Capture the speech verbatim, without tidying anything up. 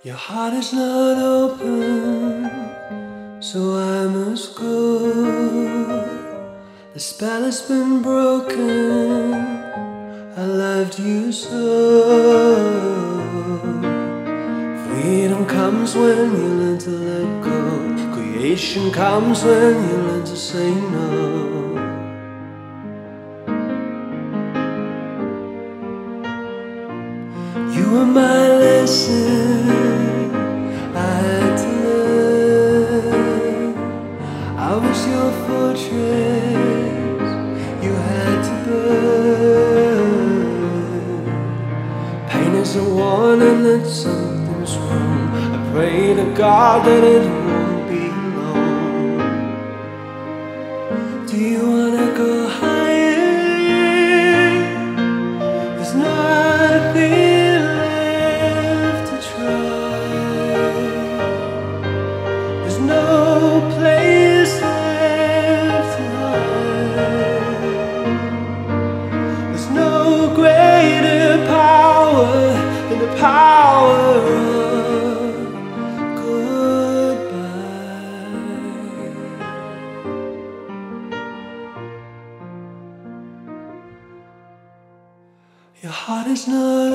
Your heart is not open, so I must go. The spell has been broken, I loved you so. Freedom comes when you learn to let go. Creation comes when you learn to say no. You were my lesson I had to learn. I was your fortress you had to burn. Pain is a warning that something's wrong. I pray to God that it won't be long. Do you wanna go higher? There's nothing no place left to hide. There's no greater power than the power of goodbye. Your heart is not